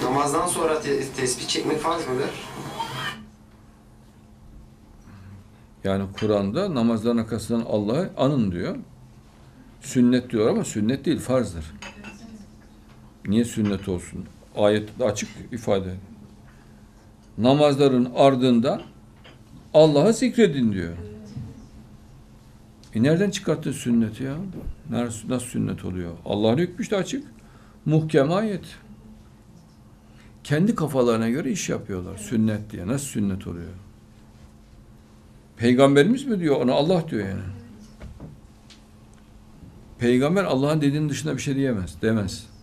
Namazdan sonra tesbih çekmek farz mıdır? Yani Kur'an'da namazların arkasından Allah'ı anın diyor. Sünnet diyor ama sünnet değil, farzdır. Niye sünnet olsun? Ayette açık ifade. Namazların ardından Allah'ı zikredin diyor. Nereden çıkarttın sünneti ya? Nasıl sünnet oluyor? Allah'ın hükmü işte açık. Muhkem ayet. Kendi kafalarına göre iş yapıyorlar. Sünnet diye. Nasıl sünnet oluyor? Peygamberimiz mi diyor? Ona Allah diyor yani. Peygamber Allah'ın dediğinin dışında bir şey diyemez. Demez.